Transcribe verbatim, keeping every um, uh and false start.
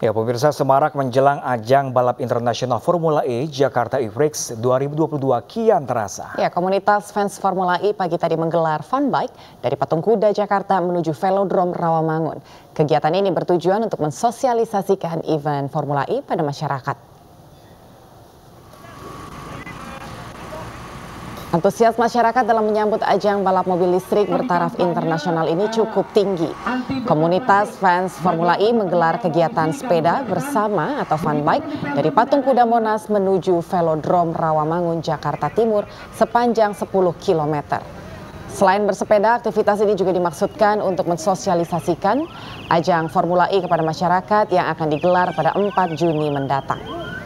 Ya, pemirsa, semarak menjelang ajang balap internasional Formula E Jakarta E-Prix dua ribu dua puluh dua kian terasa. Ya, komunitas fans Formula E pagi tadi menggelar fun bike dari Patung Kuda Jakarta menuju Velodrome Rawamangun. Kegiatan ini bertujuan untuk mensosialisasikan event Formula E pada masyarakat. Antusias masyarakat dalam menyambut ajang balap mobil listrik bertaraf internasional ini cukup tinggi. Komunitas fans Formula E menggelar kegiatan sepeda bersama atau fun bike dari Patung Kuda Monas menuju Velodrome Rawamangun, Jakarta Timur sepanjang sepuluh kilometer. Selain bersepeda, aktivitas ini juga dimaksudkan untuk mensosialisasikan ajang Formula E kepada masyarakat yang akan digelar pada empat Juni mendatang.